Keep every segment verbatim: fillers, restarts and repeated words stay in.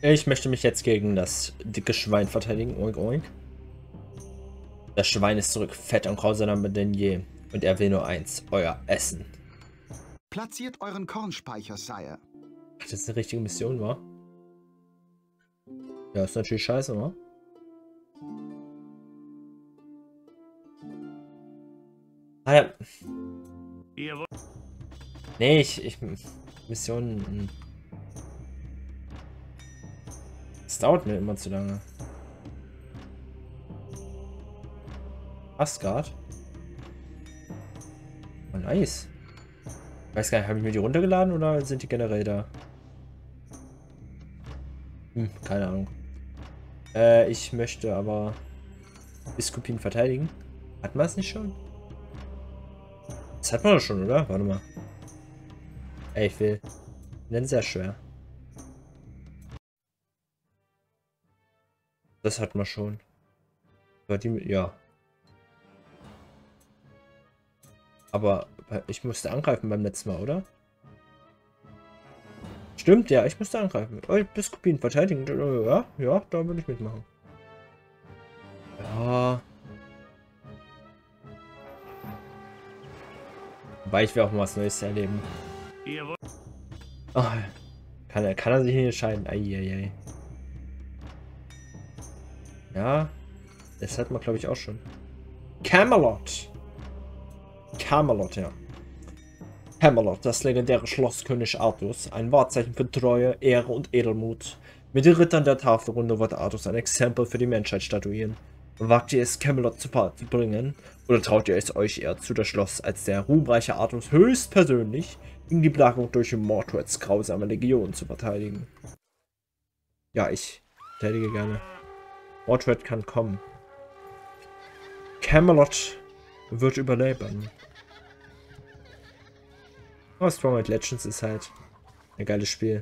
Ich möchte mich jetzt gegen das dicke Schwein verteidigen. Oink, oink. Das Schwein ist zurück, fett und grausamer denn je. Und er will nur eins, euer Essen. Platziert euren Kornspeicher, Sire. Ach, das ist eine richtige Mission, wa? Ja, ist natürlich scheiße, wa? Ah ja. Nee, ich... ich Missionen... Es dauert mir immer zu lange. Asgard? Oh, nice. Ich weiß gar nicht, habe ich mir die runtergeladen oder sind die generell da? Hm, keine Ahnung. Äh, ich möchte aber Biskupin verteidigen. Hat man es nicht schon? Das hat man doch schon, oder? Warte mal. Ey, ich will. Nennen sehr schwer. Das hat man schon. War die mit. Ja. Aber ich musste angreifen beim letzten Mal, oder? Stimmt, ja, ich musste angreifen. Oh, Biskupin verteidigen. Ja, ja, da würde ich mitmachen. Ja. Wobei ich will auch mal was Neues erleben. Oh, kann, er, kann er sich nicht entscheiden? Eieiei. Ja, das hat man glaube ich auch schon. Camelot. Camelot, ja. Camelot, das legendäre Schloss König Artus. Ein Wahrzeichen für Treue, Ehre und Edelmut. Mit den Rittern der Tafelrunde wird Artus ein Exempel für die Menschheit statuieren. Wagt ihr es, Camelot zu bringen? Oder traut ihr es euch eher zu, das Schloss als der ruhmreiche Artus höchstpersönlich gegen die Plagung durch Mordreds grausame Legion zu verteidigen? Ja, ich verteidige gerne. Mordred kann kommen. Camelot wird überleben. Oh, Stronghold Legends ist halt ein geiles Spiel.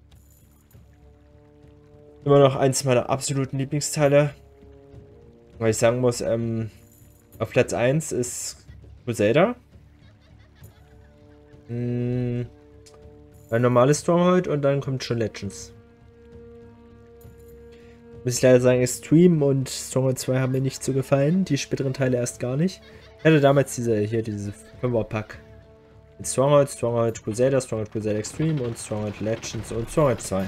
Immer noch eins meiner absoluten Lieblingsteile. Weil ich sagen muss, ähm, auf Platz eins ist Crusader. Hm, ein normales Stronghold und dann kommt schon Legends. Muss ich leider sagen, Extreme und Stronghold zwei haben mir nicht so gefallen. Die späteren Teile erst gar nicht. Ich hatte damals diese, hier, diese fünfer-Pack. Mit Stronghold, Stronghold Crusader, Stronghold Crusader Extreme und Stronghold Legends und Stronghold zwei.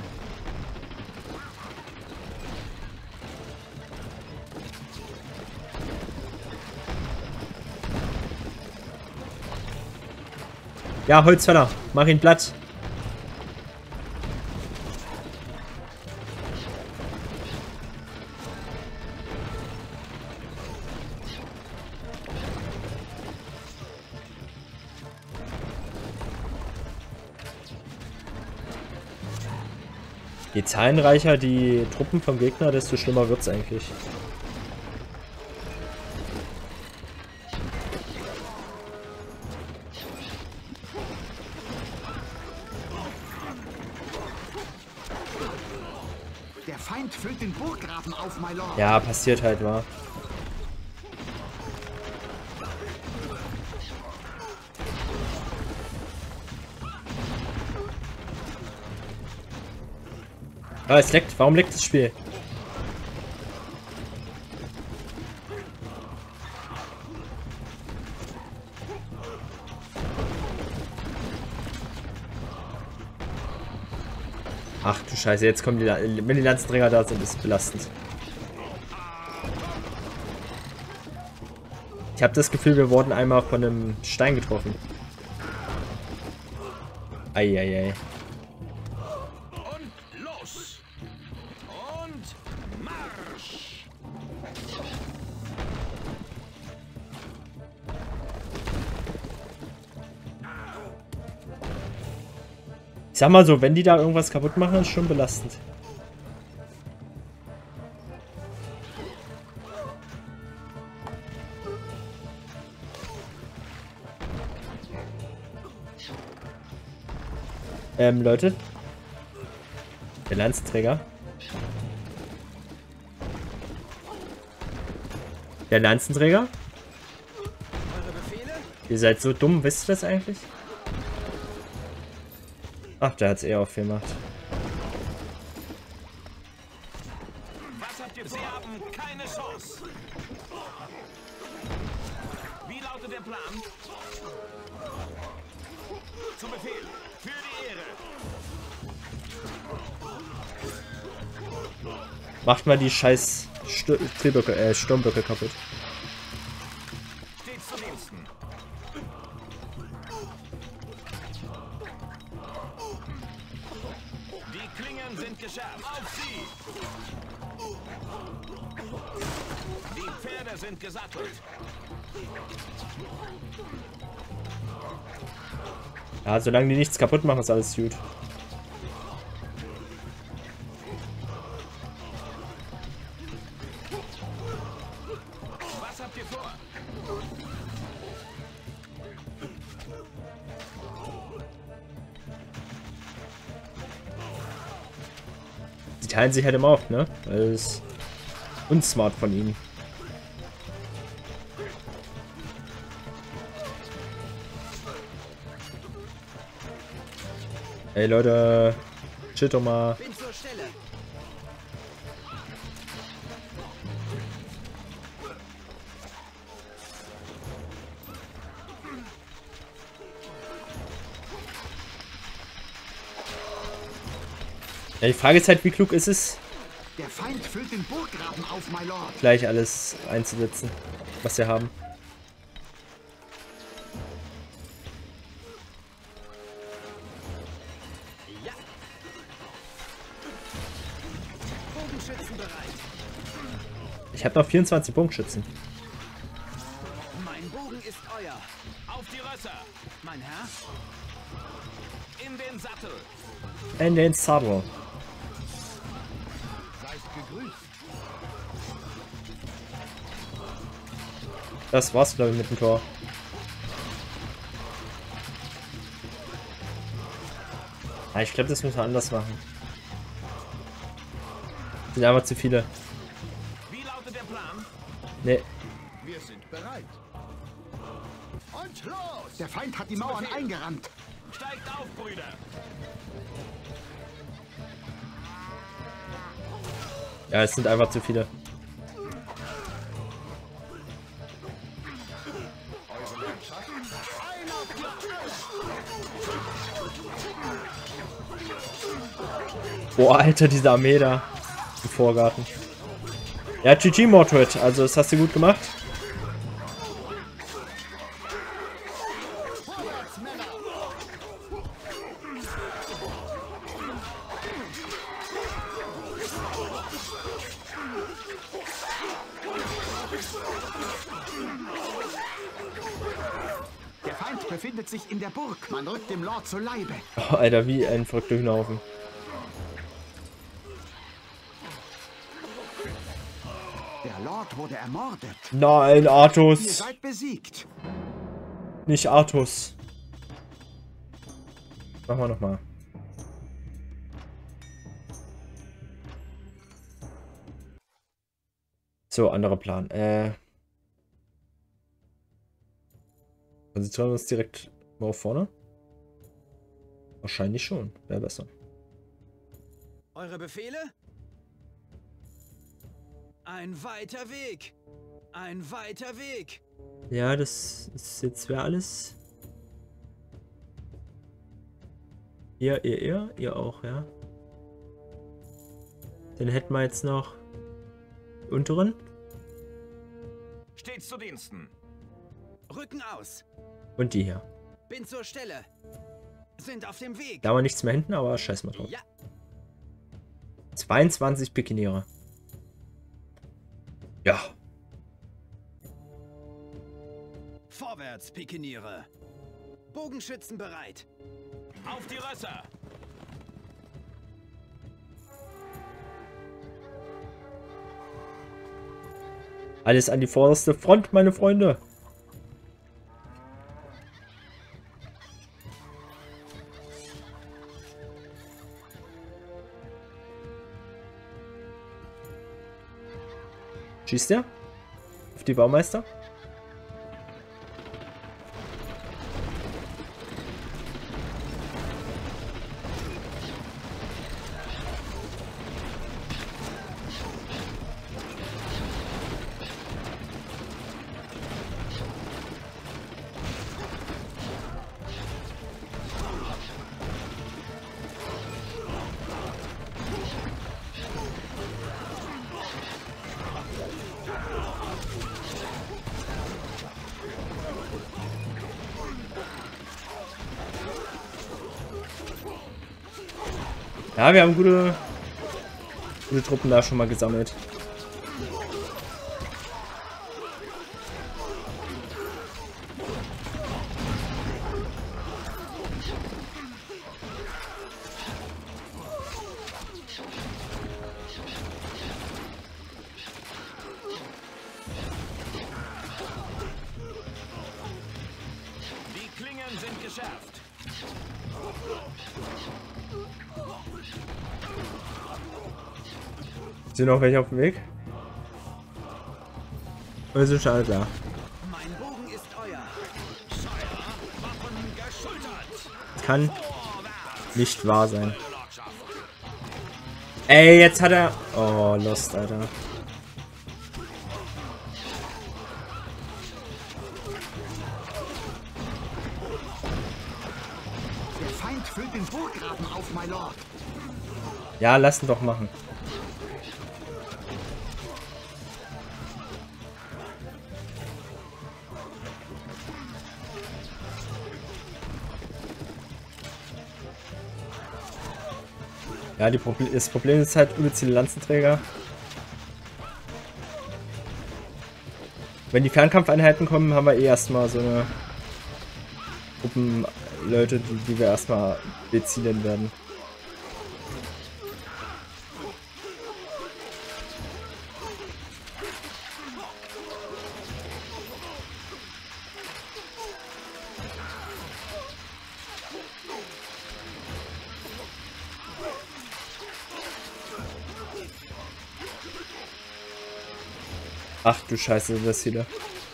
Ja, Holzfäller, mach ihn platt. Je zahlenreicher die Truppen vom Gegner, desto schlimmer wird's eigentlich. Der Feind füllt den Burggraben auf, my Lord. Ja, passiert halt, wa? Ah, es leckt. Warum leckt das Spiel? Ach du Scheiße, jetzt kommen die, wenn die Lanzenträger da sind, ist es belastend. Ich habe das Gefühl, wir wurden einmal von einem Stein getroffen. Eieiei. Und los! Und Marsch! Ich sag mal so, wenn die da irgendwas kaputt machen, ist schon belastend. Ähm, Leute. Der Lanzenträger. Der Lanzenträger? Ihr seid so dumm, wisst ihr das eigentlich? Ach, der hat es eher aufgemacht. haben keine Chance. Wie lautet der Plan? Zu Befehl. Für die Ehre. Macht mal die scheiß Stu Drehböcke, äh, Sturmböcke kaputt. Steht zu Diensten. Die Klingen sind geschärft. Auf sie! Die Pferde sind gesattelt. Ja, solange die nichts kaputt machen, ist alles gut. Was habt ihr vor? Die teilen sich halt immer auf, ne? Weil es unsmart von ihnen. Ey Leute, chillt doch mal. Bin zur Stelle. Ja, die Frage ist halt, wie klug ist es, Der Feind füllt den Burggraben auf, my Lord. gleich alles einzusetzen, was wir haben. Ja. Bogenschützen bereit. Ich habe noch vierundzwanzig Bogenschützen. Mein Bogen ist euer. Auf die Rösser. Mein Herr. In den Sattel. In den Saddle. Seid gegrüßt. Das war's, glaube ich, mit dem Tor. Ah, ich glaube, das müssen wir anders machen. Sind einfach zu viele. Wie lautet der Plan? Nee. Wir sind bereit. Und los! Der Feind hat die Mauern eingerannt. Steigt auf, Brüder. Ja, es sind einfach zu viele. Boah, Alter, diese Armee da im Vorgarten. Ja, G G, Mordred. Also, das hast du gut gemacht. Der Feind befindet sich in der Burg. Man rückt dem Lord zu Leibe. Oh, Alter, wie ein verrückter Hühnerhaufen. Der Lord wurde ermordet. Nein, Ihr Artus. seid besiegt. Nicht Artus. Machen wir nochmal. So, anderer Plan. Äh. Konzentrieren wir uns direkt mal auf vorne? Wahrscheinlich schon. Wäre besser. Eure Befehle? Ein weiter Weg. Ein weiter Weg. Ja, das ist jetzt wäre alles. Ihr, ihr, ihr, ihr auch, ja. Dann hätten wir jetzt noch die unteren. Steht zu Diensten. Rücken aus. Und die hier. Bin zur Stelle. Sind auf dem Weg. Da haben wir nichts mehr hinten, aber scheiß mal drauf. Ja. zweiundzwanzig Pikiniere. Ja. Vorwärts, Pikiniere. Bogenschützen bereit. Auf die Rösser. Alles an die vorderste Front, meine Freunde. Schießt der? Auf die Baumeister? Ja, wir haben gute, gute Truppen da schon mal gesammelt. Die Klingen sind geschärft. Sind noch welche auf dem Weg? Oder sind schon alle da? Mein Bogen ist euer. Waffen geschultert. Das kann nicht wahr sein. Ey, jetzt hat er... Oh, Lost, Alter. Der Feind füllt den Burggraben auf, my Lord. Ja, lass ihn doch machen. Ja, die Proble das Problem ist halt übelst viele Lanzenträger. Wenn die Fernkampfeinheiten kommen, haben wir eh erstmal so eine Gruppen Leute, die, die wir erstmal bezielen werden. Ach du Scheiße, das hier.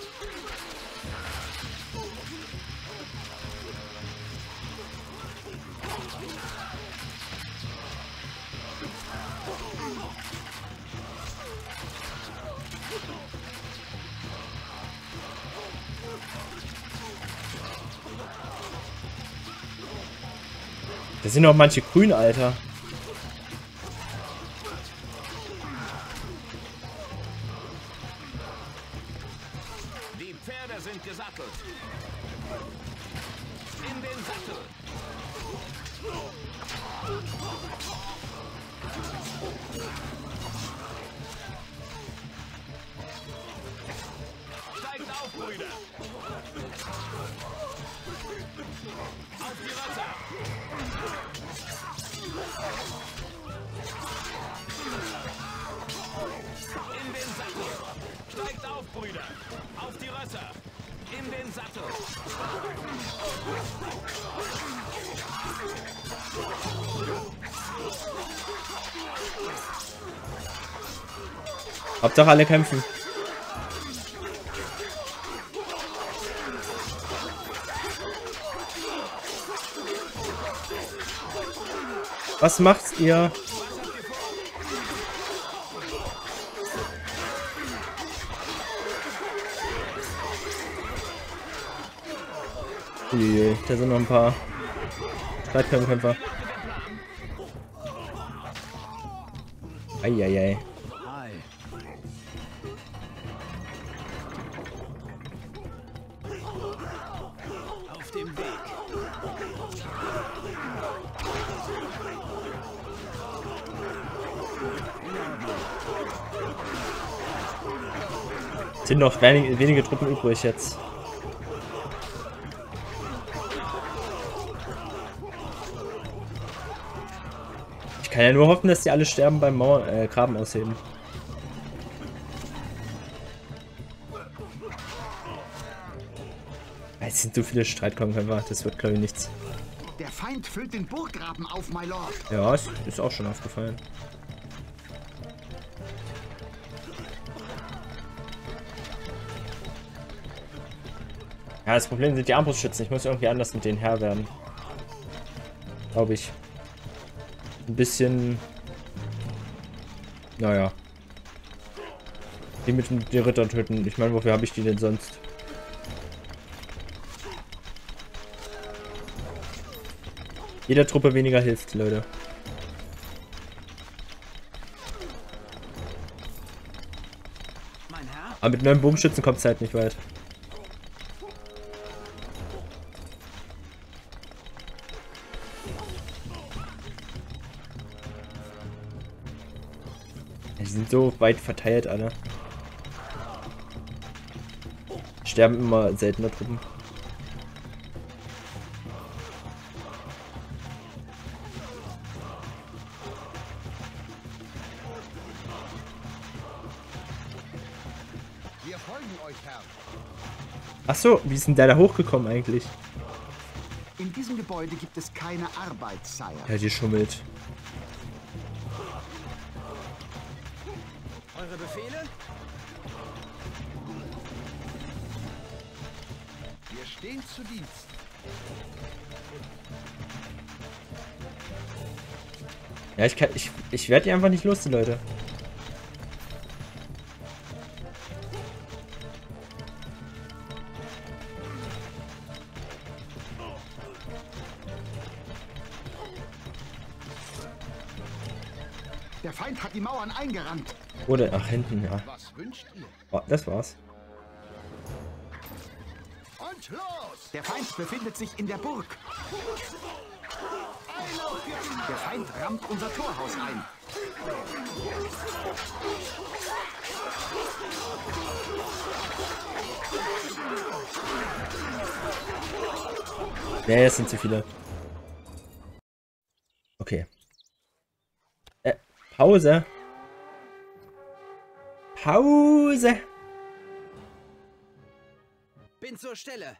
Da sind noch manche grün, Alter. Die Pferde sind gesattelt. In den Sattel. Steigt auf, Brüder. Auf die Rösser. In den Sattel. Steigt auf, Brüder. Auf die Rösser. In den Sattel. Hauptsache alle kämpfen. Was macht ihr? Uiuiui, da sind noch ein paar Streitkämpfer. Eieiei. Hi. Auf dem Weg. Sind noch wenige, wenige Truppen übrig jetzt. Ich kann ja nur hoffen, dass die alle sterben beim Mauer äh, Graben ausheben. Es sind so viele Streitkämpfer, das wird glaube ich nichts. Der Feind füllt den Burggraben auf, my Lord. Ja, ist, ist auch schon aufgefallen. Ja, das Problem sind die Armbrustschützen. Ich muss irgendwie anders mit denen Herr werden. Glaube ich. Ein bisschen... Naja. Die mit den Rittern töten. Ich meine, wofür habe ich die denn sonst? Jeder Truppe weniger hilft, Leute. Mein Herr? Aber mit neuen Bogenschützen kommt es halt nicht weit. Die sind so weit verteilt alle. Sterben immer seltener Truppen. Wir folgen euch, Herr. Ach so, wie ist denn der da hochgekommen eigentlich? In diesem Gebäude gibt es keine Arbeit, Sire. Ja, die schummelt. Eure Befehle? Wir stehen zu Dienst. Ja, ich kann, ich, ich werde die einfach nicht los, die Leute. Der Feind hat die Mauern eingerannt. Oder, ach, hinten, ja. Was wünscht ihr? Oh, das war's. Und los! Der Feind befindet sich in der Burg. Der Feind rammt unser Torhaus ein. Nee, es sind zu viele. Okay. Äh, Pause. Pause. Bin zur Stelle.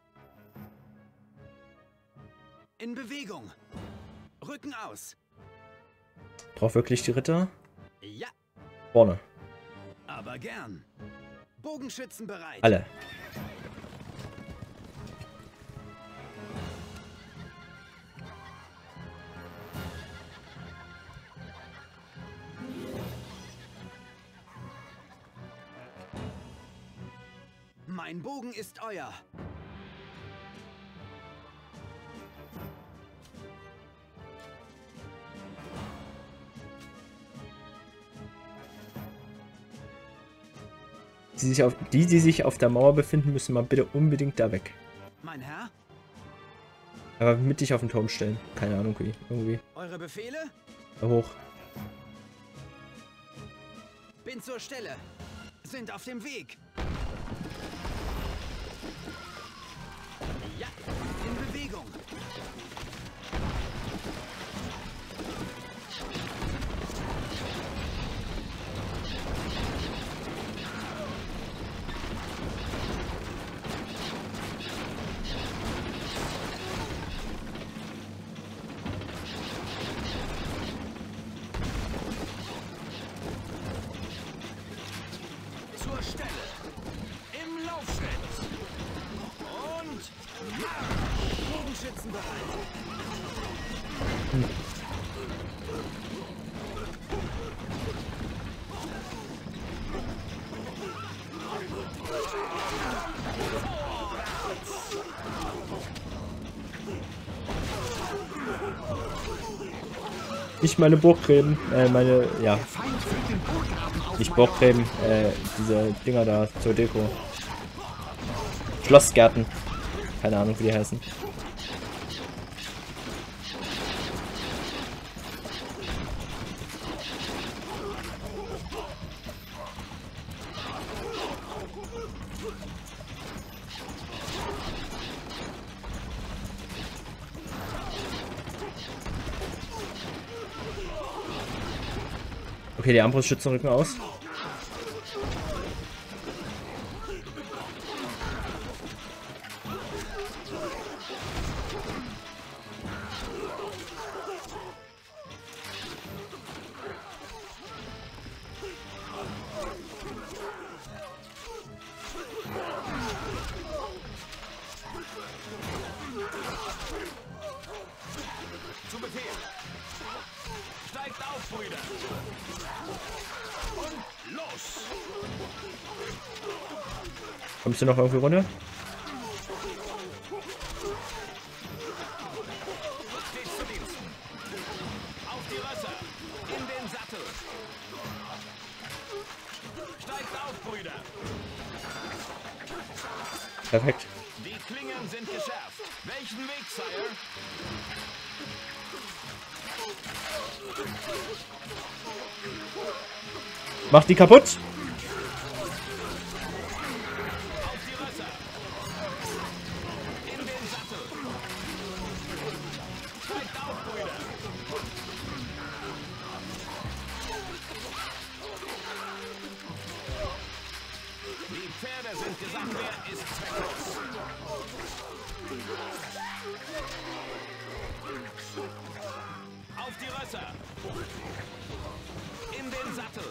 In Bewegung. Rücken aus. Braucht wirklich die Ritter? Ja, Vorne. aber gern. Bogenschützen bereit. Alle. Mein Bogen ist euer. Die, sich auf, die, die sich auf der Mauer befinden, müssen mal bitte unbedingt da weg. Mein Herr? Aber mittig auf den Turm stellen. Keine Ahnung wie. Irgendwie. Eure Befehle? Da hoch. Bin zur Stelle. Sind auf dem Weg. Ja, in Bewegung. Zur Stelle. Im Laufschritt. Und Marsch. Bogenschützen bereit. Nicht meine Burggräben. Äh, meine, ja. Der Feind füllt den Burggraben auf. Nicht mein Burggräben. Äh, diese Dinger da zur Deko. Schlossgärten. Keine Ahnung, wie die heißen. Okay, die Armbrustschützen rücken aus. Zu Befehl. Steigt auf, Brüder. Und los. Kommst du noch irgendwie runter? Steht zu Dienst. Auf die Rösser. In den Sattel. Steigt auf, Brüder. Perfekt. Die Klingen sind geschärft. Welchen Weg, Sire? Mach die kaputt. Auf die Rösser. In den Sattel. Steigt auf, Brüder. Die Pferde sind gesamt, wer ist zwecklos. Auf die Rösser. In den Sattel.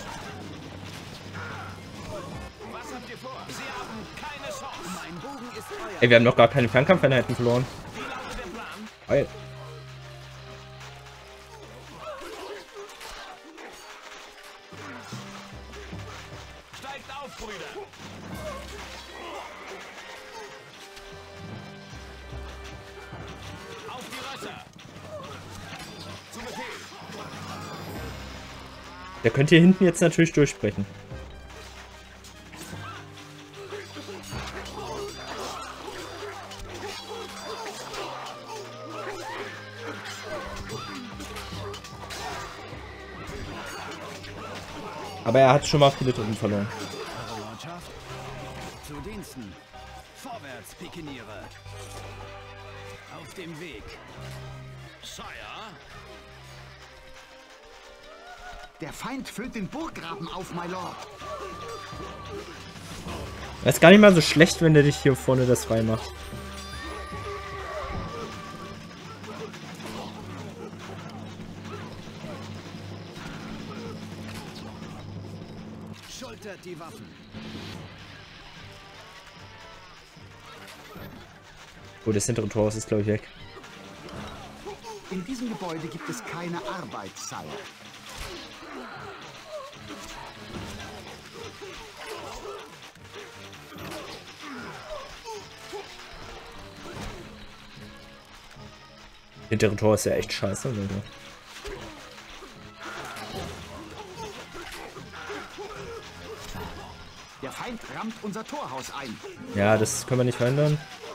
Was habt ihr vor? Sie haben keine Chance. Mein Bogen ist euer. Ey, wir haben noch gar keine Fernkampfeinheiten verloren. Wie lautet der Plan? Geil. Steigt auf, Brüder. Auf die Rösser. Zu Befehl. Der könnte hier hinten jetzt natürlich durchbrechen. Aber er hat schon mal viele Truppen verloren. Eure Lordschaft. Zu Diensten. Vorwärts, Pikiniere. Auf dem Weg. Sire. Der Feind füllt den Burggraben auf, my Lord. Das ist gar nicht mal so schlecht, wenn der dich hier vorne das frei macht. Schultert die Waffen. Oh, das hintere Tor ist, glaube ich, weg. In diesem Gebäude gibt es keine Arbeit, Sire. Hintere Tor ist ja echt scheiße, Leute. Der Feind rammt unser Torhaus ein. Ja, das können wir nicht verhindern.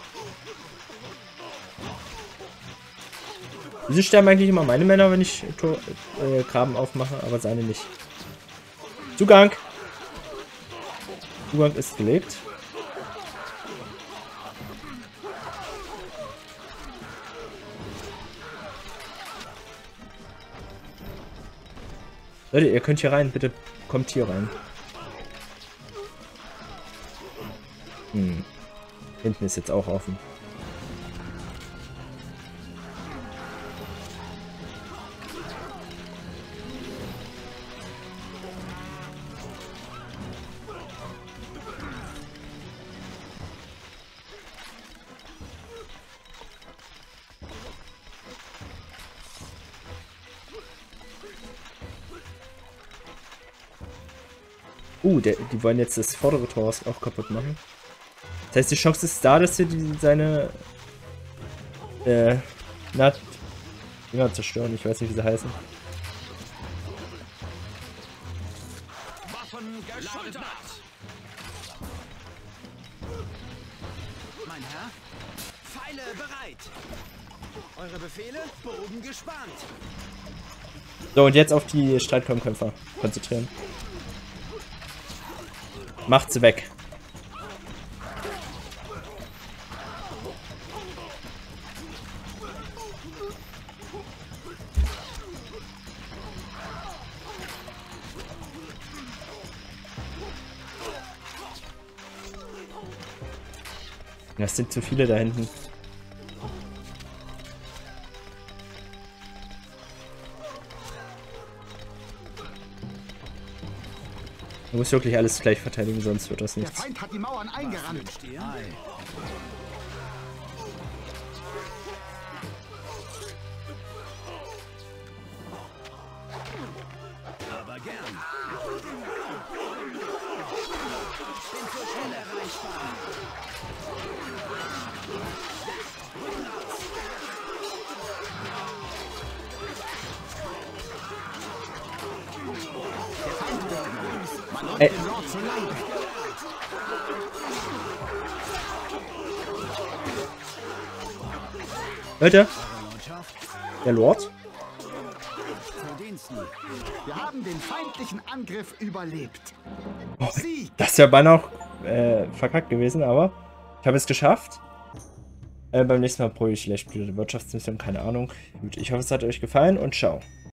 Wieso sterben eigentlich immer meine Männer, wenn ich Tor, äh, Graben aufmache, aber seine nicht? Zugang! Zugang ist gelegt. Leute, ihr könnt hier rein, bitte kommt hier rein. Hm. Hinten ist jetzt auch offen. Uh, der, die wollen jetzt das vordere Tor auch kaputt machen. Das heißt, die Chance ist da, dass sie die, seine äh, na, Dinger zerstören. Ich weiß nicht, wie sie heißen. Waffen geschultert. Mein Herr, Pfeile bereit. Eure Befehle, Bogen gespannt. So, und jetzt auf die Streitkolbenkämpfer konzentrieren. Macht sie weg. Das sind zu viele da hinten. Du musst wirklich alles gleich verteidigen, sonst wird das Der nichts. Feind hat die Mauern eingerannt. Ei. Aber gern. Bin so schnell erreichbar. Ey. Den Lord zu Leibe. Leute, Eure Lordschaft, der Lord. zu Diensten. Wir haben den feindlichen Angriff überlebt. Oh, Sieg! das wäre beinahe auch äh, verkackt gewesen, aber ich habe es geschafft. Äh, beim nächsten Mal probiere ich vielleicht wieder die Wirtschaftsmission, keine Ahnung. Gut, ich hoffe, es hat euch gefallen und ciao.